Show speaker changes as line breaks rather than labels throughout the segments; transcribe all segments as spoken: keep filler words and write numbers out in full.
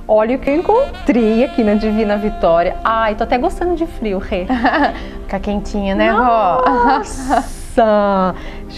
Olha o que eu encontrei aqui na Divina Vitória. Ai, tô até gostando de frio, Rê.
Fica quentinha, né, Rô?
Nossa!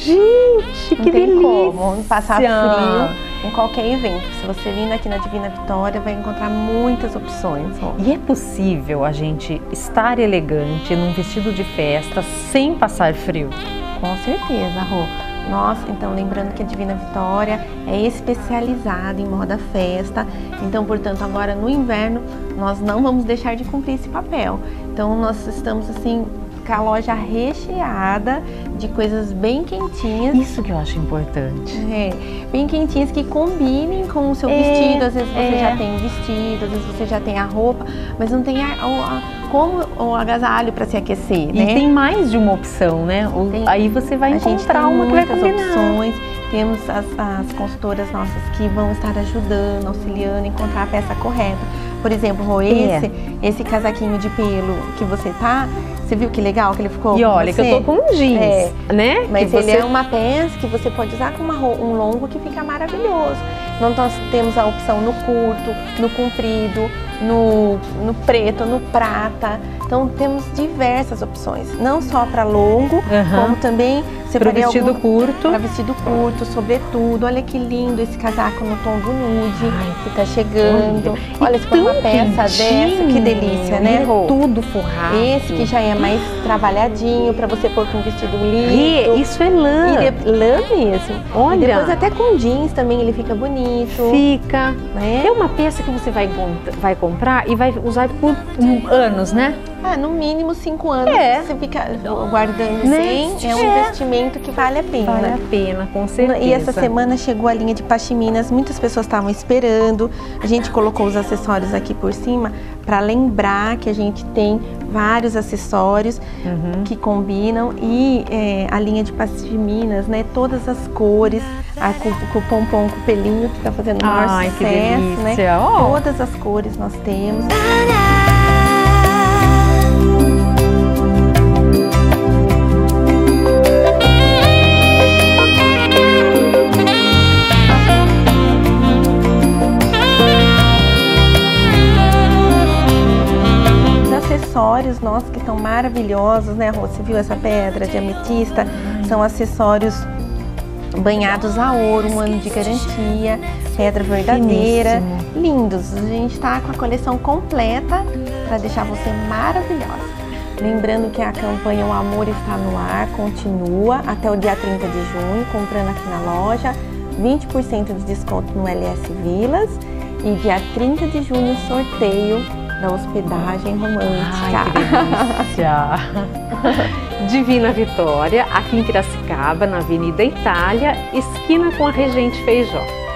Gente,
Não
que
tem
delícia!
como passar frio em qualquer evento. Se você vir aqui na Divina Vitória, vai encontrar muitas opções, Rô.
E é possível a gente estar elegante num vestido de festa sem passar frio?
Com certeza, Rô. Nossa, então lembrando que a Divina Vitória é especializada em moda festa, então, portanto, agora no inverno nós não vamos deixar de cumprir esse papel. Então, nós estamos assim com a loja recheada de coisas bem quentinhas.
Isso que eu acho importante.
É, bem quentinhas que combinem com o seu é, vestido. Às vezes você é. já tem o vestido, às vezes você já tem a roupa, mas não tem a, a, como o agasalho para se aquecer,
e
né?
tem mais de uma opção, né? O,
tem,
aí você vai encontrar uma que vai combinar.
Opções. Temos as, as consultoras nossas que vão estar ajudando, auxiliando a encontrar a peça correta. Por exemplo, Rô, esse, é. esse casaquinho de pelo que você tá, você viu que legal que ele ficou?
E olha,
você?
que eu tô com um jeans,
é.
né?
Mas
que
ele
você...
é uma peça que você pode usar com uma, um longo que fica maravilhoso. Então nós temos a opção no curto, no comprido, no, no preto, no prata. Então temos diversas opções, não só para longo, uhum. como também
para vestido algum, curto.
Para vestido curto, sobretudo. Olha que lindo esse casaco no tom do nude. Ai, que tá chegando. Olha, olha se for uma peça dessa, que delícia, né, Rô?
Tudo forrado.
Esse que já é mais trabalhadinho para você pôr com um vestido lindo.
E isso é lã.
E de, lã mesmo.
Olha.
E depois até com jeans também ele fica bonito.
Fica.
Né?
É uma peça que você vai, vai comprar e vai usar por anos, né?
Ah, no mínimo cinco anos.
É.
Você fica guardando né? sem, é um é. investimento que vale a pena.
Vale a pena, com certeza.
E essa semana chegou a linha de pashminas, muitas pessoas estavam esperando. A gente colocou os acessórios aqui por cima para lembrar que a gente tem vários acessórios uhum. que combinam e é, a linha de pashminas, né? Todas as cores, a, com, com o pompom, com o pelinho que está fazendo o maior
Ai,
sucesso,
que delícia.
né?
Oh.
Todas as cores nós temos. Acessórios nossos que são maravilhosos, né, Rô? Você viu essa pedra de ametista? São acessórios banhados a ouro, um ano de garantia, pedra verdadeira, finíssimo. Lindos. A gente tá com a coleção completa para deixar você maravilhosa. Lembrando que a campanha O Amor Está no Ar continua até o dia trinta de junho, comprando aqui na loja, vinte por cento de desconto no L S Vilas e dia trinta de junho sorteio da hospedagem romântica.
Ai, que delícia! Divina Vitória, aqui em Piracicaba, na Avenida Itália, esquina com a Regente Feijó.